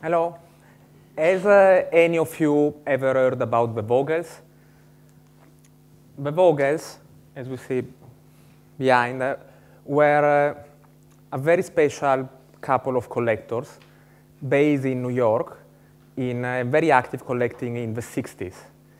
Hello. Has any of you ever heard about the Vogels? The Vogels, as we see behind, were a very special couple of collectors based in New York, very active collecting in the 60s.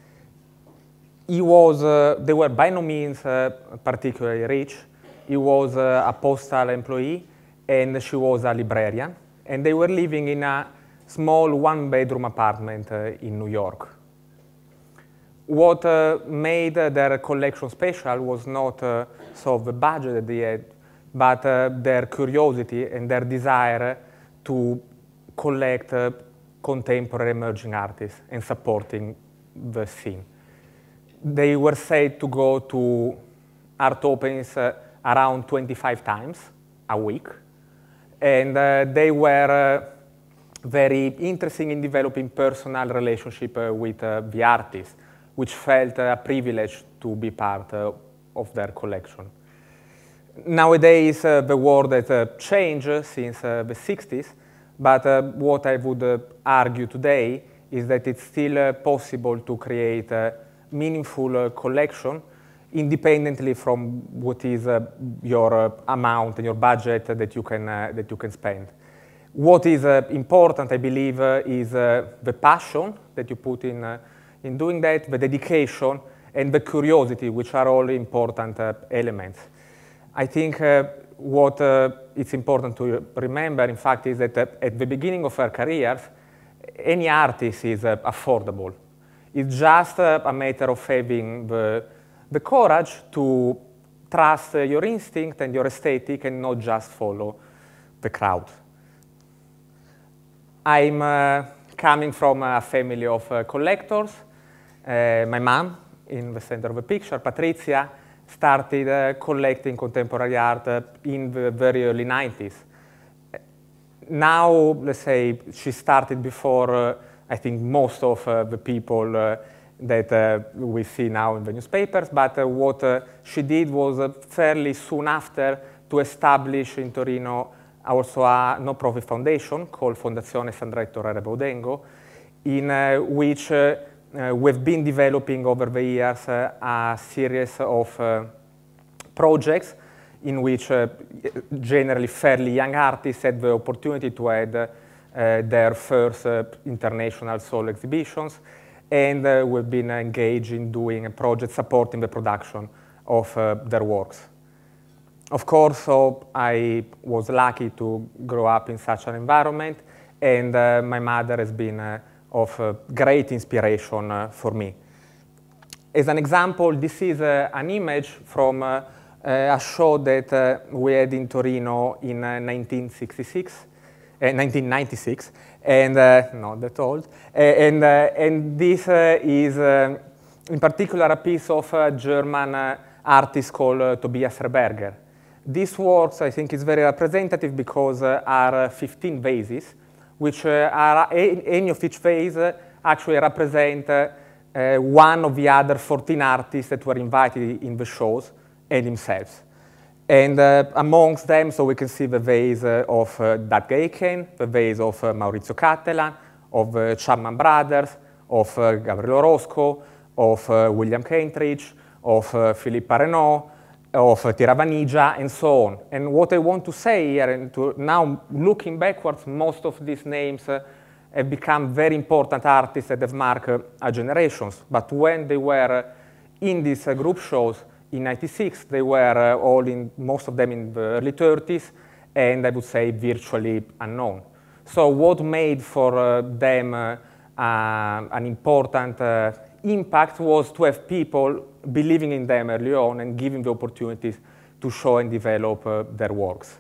They were by no means particularly rich. He was a postal employee, and she was a librarian. And they were living in a small one-bedroom apartment in New York. What made their collection special was not the budget that they had, but their curiosity and their desire to collect contemporary emerging artists and supporting the scene. They were said to go to art openings around 25 times a week, and they were very interested in developing personal relationship with the artists, which felt a privilege to be part of their collection. Nowadays, the world has changed since the 60s, but what I would argue today is that it's still possible to create a meaningful collection independently from what is your amount and your budget that you can spend. What is important, I believe, is the passion that you put in doing that, the dedication, and the curiosity, which are all important elements. I think what it's important to remember, in fact, is that at the beginning of our careers, any artist is affordable. It's just a matter of having the courage to trust your instinct and your aesthetic and not just follow the crowd. I'm coming from a family of collectors. My mom, in the center of the picture, Patrizia, started collecting contemporary art in the very early 90s. Now, let's say, she started before, I think, most of the people that we see now in the newspapers, but what she did was fairly soon after to establish in Torino also a non-profit foundation called Fondazione Sandretto Re Rebaudengo, in which we've been developing over the years a series of projects in which generally fairly young artists had the opportunity to add their first international solo exhibitions, and we've been engaged in doing a project supporting the production of their works. Of course, so I was lucky to grow up in such an environment, and my mother has been of great inspiration for me. As an example, this is an image from a show that we had in Torino in 1996, and not that old. And this is, in particular, a piece of a German artist called Tobias Herberger. These works, I think, is very representative because are 15 vases, which are any of each vase actually represent one of the other 14 artists that were invited in the shows and themselves. And amongst them, so we can see the vase of Tate Young, the vase of Maurizio Cattelan, of Chapman Brothers, of Gabriele Orozco, of William Kentridge, of Philippa Renaud, of Tiravanigia, and so on. And what I want to say here, and now looking backwards, most of these names have become very important artists that have marked generations. But when they were in these group shows in '96, they were most of them in the early 30s, and I would say virtually unknown. So what made for them an important impact was to have people believing in them early on and giving the opportunities to show and develop their works.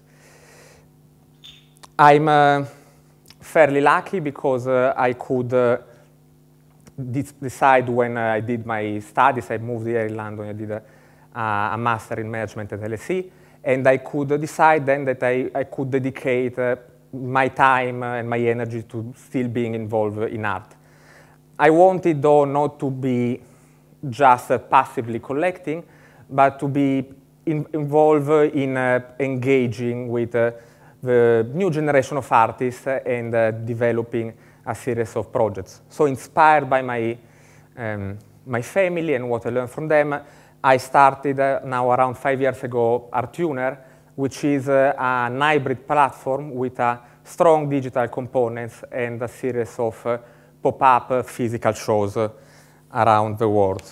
I'm fairly lucky because I could decide when I did my studies. I moved here in London, I did a master in management at LSE, and I could decide then that I could dedicate my time and my energy to still being involved in art. I wanted, though, not to be just passively collecting, but to be involved in engaging with the new generation of artists and developing a series of projects. So inspired by my family and what I learned from them, I started now around 5 years ago ARTuner, which is an hybrid platform with strong digital components and a series of pop-up physical shows around the world.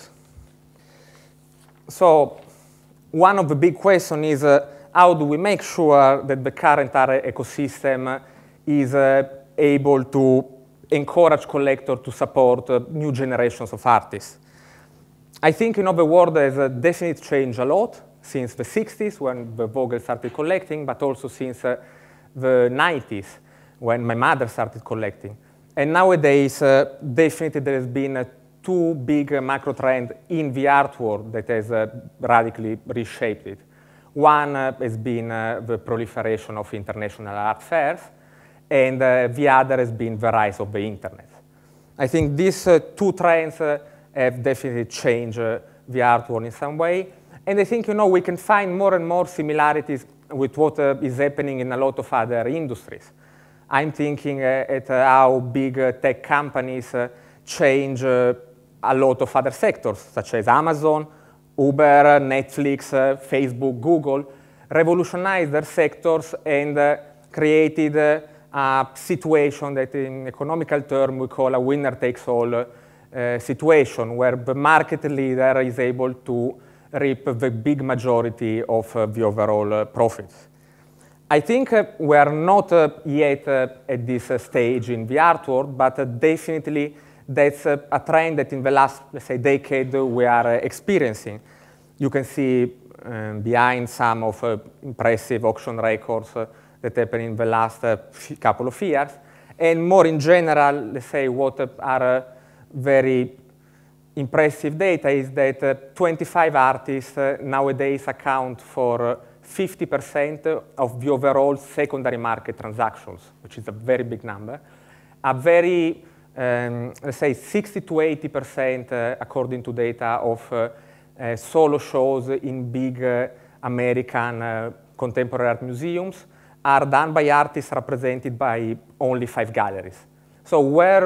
So one of the big questions is how do we make sure that the current art ecosystem is able to encourage collectors to support new generations of artists. I think the world has definitely changed a lot since the 60s when the Vogel started collecting, but also since the 90s when my mother started collecting. And nowadays, definitely there has been two big macro trends in the art world that has radically reshaped it. One has been the proliferation of international art fairs, and the other has been the rise of the internet. I think these two trends have definitely changed the art world in some way. And I think we can find more and more similarities with what is happening in a lot of other industries. I'm thinking at how big tech companies change a lot of other sectors, such as Amazon, Uber, Netflix, Facebook, Google, revolutionized their sectors and created a situation that in economical terms we call a winner-takes-all situation, where the market leader is able to reap the big majority of the overall profits. I think we are not yet at this stage in the art world, but definitely that's a trend that in the last, let's say, decade we are experiencing. You can see behind some of impressive auction records that happened in the last couple of years. And more in general, let's say, what are very impressive data is that 25 artists nowadays account for 50% of the overall secondary market transactions, which is a very big number. A very, let's say, 60 to 80%, according to data of solo shows in big American contemporary art museums are done by artists represented by only 5 galleries. So where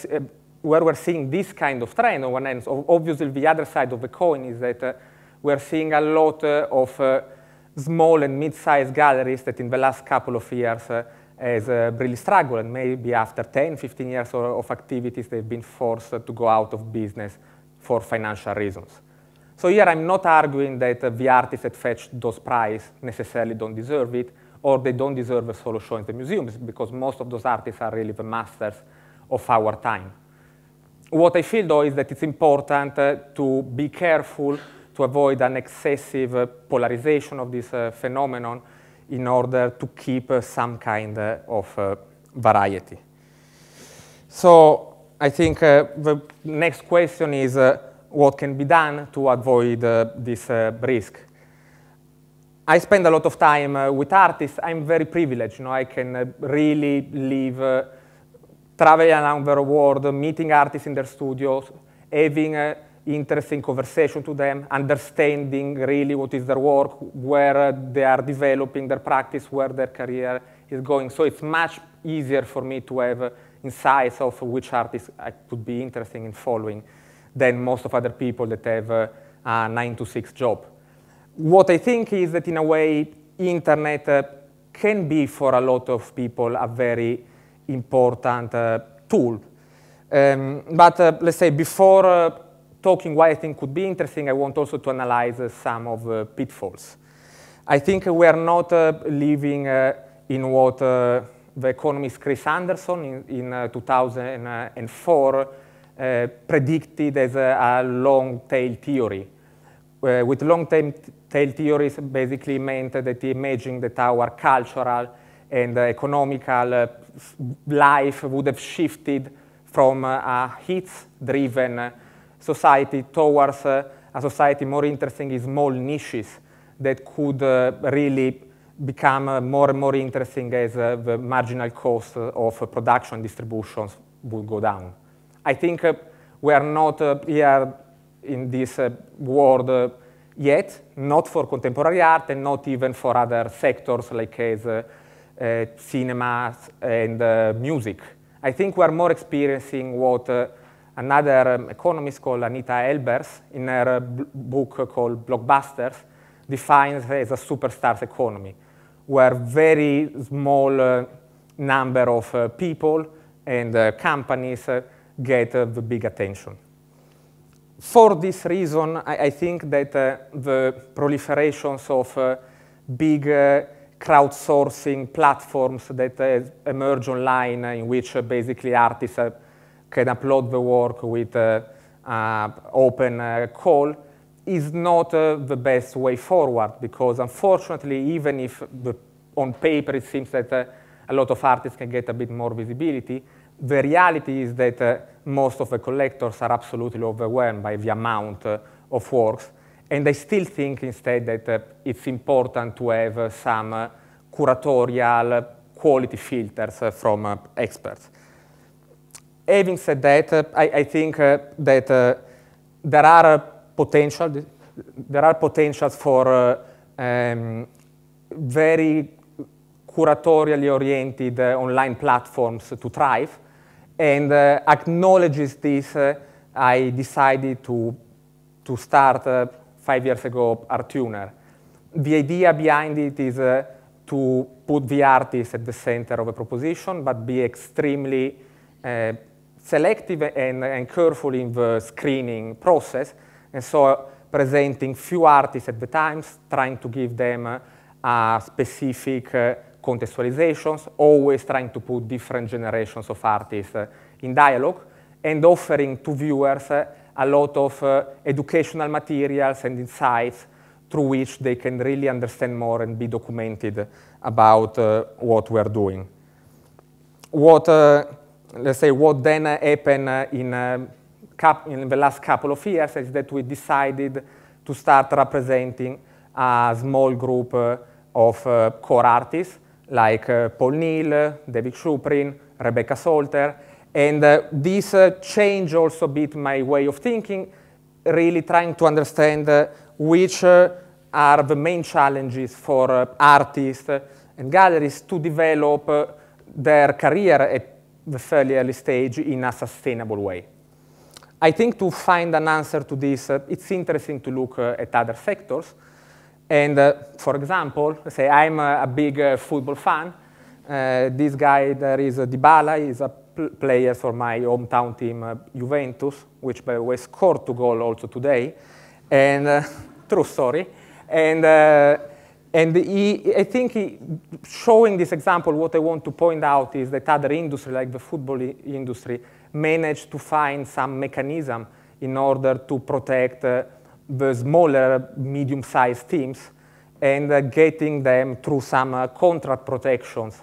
we're seeing this kind of trend on one end, so obviously the other side of the coin is that we're seeing a lot of small and mid-sized galleries that in the last couple of years has really struggled, and maybe after 10, 15 years of activities, they've been forced to go out of business for financial reasons. So here I'm not arguing that the artists that fetch those prizes necessarily don't deserve it, or they don't deserve a solo show in the museums, because most of those artists are really the masters of our time. What I feel, though, is that it's important to be careful to avoid an excessive polarization of this phenomenon in order to keep some kind of variety. So I think the next question is what can be done to avoid this risk. I spend a lot of time with artists. I'm very privileged. I can really live traveling around the world, meeting artists in their studios, having interesting conversation to them, understanding really what is their work, where they are developing their practice, where their career is going. So it's much easier for me to have insights of which artists I could be interested in following than most of other people that have a 9-to-6 job. What I think is that in a way, internet can be for a lot of people a very important tool. But let's say before talking why I think could be interesting, I want also to analyze some of the pitfalls. I think we are not living in what the economist Chris Anderson in 2004 predicted as a long-tail theory. With long-tail theories basically meant that he imagined that our cultural and economical life would have shifted from a hits-driven society towards a society more interesting in small niches that could really become more and more interesting as the marginal cost of production and distributions would go down. I think we are not here in this world yet, not for contemporary art and not even for other sectors like as cinema, and music. I think we are more experiencing what another economist called Anita Elbers, in her book called Blockbusters, defines as a superstars economy, where very small number of people and companies get the big attention. For this reason, I think that the proliferations of big crowdsourcing platforms that emerge online, in which basically artists can upload the work with open call, is not the best way forward, because unfortunately, even if on paper it seems that a lot of artists can get a bit more visibility, the reality is that most of the collectors are absolutely overwhelmed by the amount of works, and I still think instead that it's important to have some curatorial quality filters from experts. Having said that, I think that there are potentials for very curatorially oriented online platforms to thrive, and acknowledges this, I decided to start 5 years ago ARTuner. The idea behind it is to put the artist at the center of a proposition, but be extremely selective and careful in the screening process, and so presenting few artists at the time, trying to give them specific contextualizations, always trying to put different generations of artists in dialogue, and offering to viewers a lot of educational materials and insights through which they can really understand more and be documented about what we're doing. Let's say what then happened in the last couple of years is that we decided to start representing a small group of core artists like Paul Neal, David Shuprin, Rebecca Salter, and this changed also a bit my way of thinking, really trying to understand which are the main challenges for artists and galleries to develop their career at the fairly early stage in a sustainable way. I think to find an answer to this, it's interesting to look at other sectors. And for example, say I'm a big football fan. This guy there is Dybala, he's a player for my hometown team, Juventus, which by the way scored 2 goals also today. And true story. And I think showing this example, what I want to point out is that other industries, like the football industry, managed to find some mechanism in order to protect the smaller, medium-sized teams and getting them through some contract protections,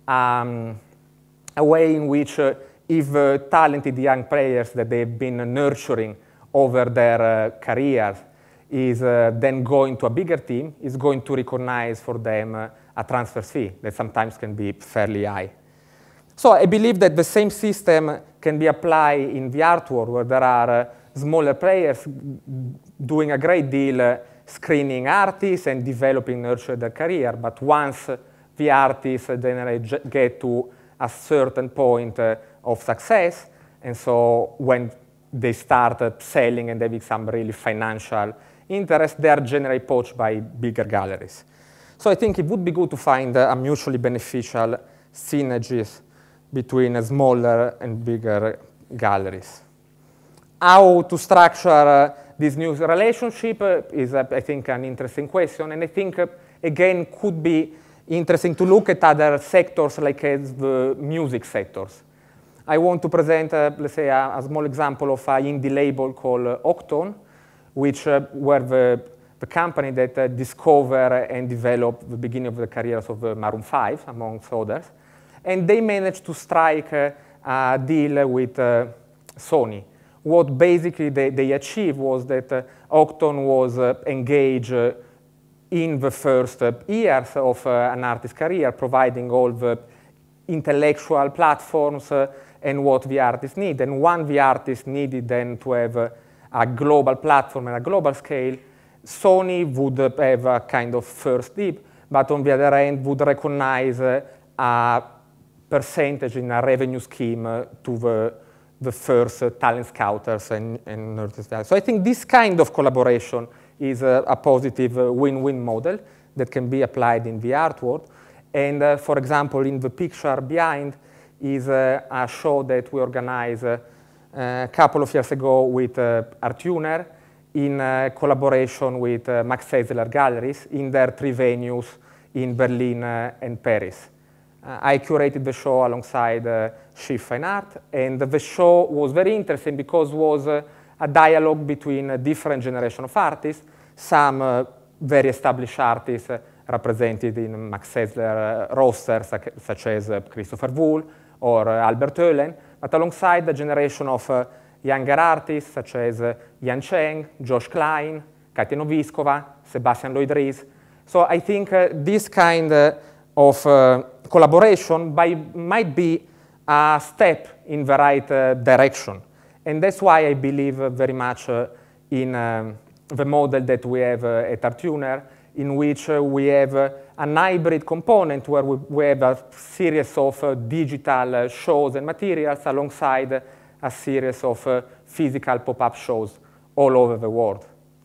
a way in which if talented young players that they've been nurturing over their careers is then going to a bigger team, is going to recognize for them a transfer fee that sometimes can be fairly high. So I believe that the same system can be applied in the art world, where there are smaller players doing a great deal screening artists and developing, nurture their career. But once the artists then get to a certain point of success, and so when they start selling and having some really financial interest, they are generally poached by bigger galleries. So I think it would be good to find a mutually beneficial synergies between smaller and bigger galleries. How to structure this new relationship is, I think, an interesting question, and I think, again, could be interesting to look at other sectors like the music sectors. I want to present, let's say, a small example of an indie label called Octone, which were the company that discovered and developed the beginning of the careers of Maroon 5, amongst others. And they managed to strike a deal with Sony. What basically they achieved was that Octone was engaged in the first years of an artist's career, providing all the intellectual platforms and what the artist needed. And when the artist needed then to have a global platform and a global scale, Sony would have a kind of first dip, but on the other hand would recognize a percentage in a revenue scheme to the first talent scouters and nurses. So I think this kind of collaboration is a positive win-win model that can be applied in the art world. And for example, in the picture behind is a show that we organized a couple of years ago with ARTuner in collaboration with Max Seiseler Galleries in their 3 venues in Berlin and Paris. I curated the show alongside Chief Fine Art, and the show was very interesting because it was a dialogue between different generations of artists, some very established artists represented in Max Seiseler roster, such as Christopher Wool or Albert Oehlen, but alongside the generation of younger artists such as Yan Cheng, Josh Klein, Katia Noviskova, Sebastian Lloyd-Ries. So I think this kind of collaboration might be a step in the right direction. And that's why I believe very much in the model that we have at ARTuner, in which we have an hybrid component where we have a series of digital shows and materials alongside a series of physical pop-up shows all over the world.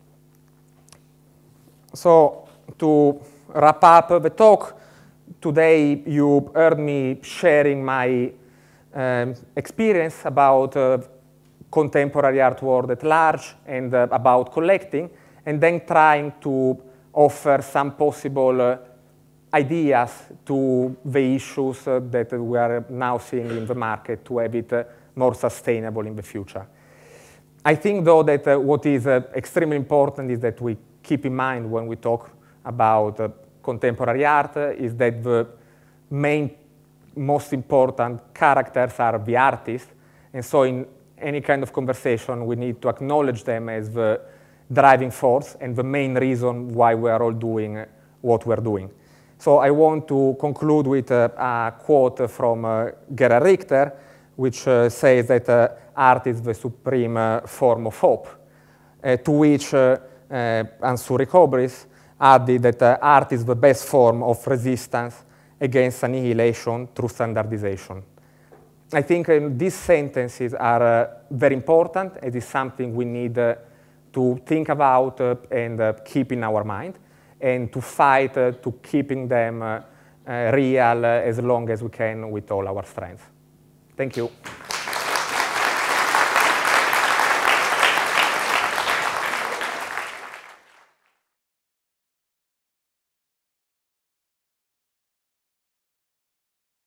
So to wrap up the talk, today you heard me sharing my experience about contemporary art world at large and about collecting, and then trying to offer some possible ideas to the issues that we are now seeing in the market to have it more sustainable in the future. I think, though, that what is extremely important is that we keep in mind when we talk about contemporary art is that the most important characters are the artists, and so in any kind of conversation we need to acknowledge them as the driving force and the main reason why we are all doing what we're doing. So I want to conclude with a quote from Gerhard Richter, which says that art is the supreme form of hope, to which Ansuri Kobris added that art is the best form of resistance against annihilation through standardization. I think these sentences are very important. It is something we need to think about and keep in our mind, and to fight to keeping them real as long as we can with all our strength. Thank you.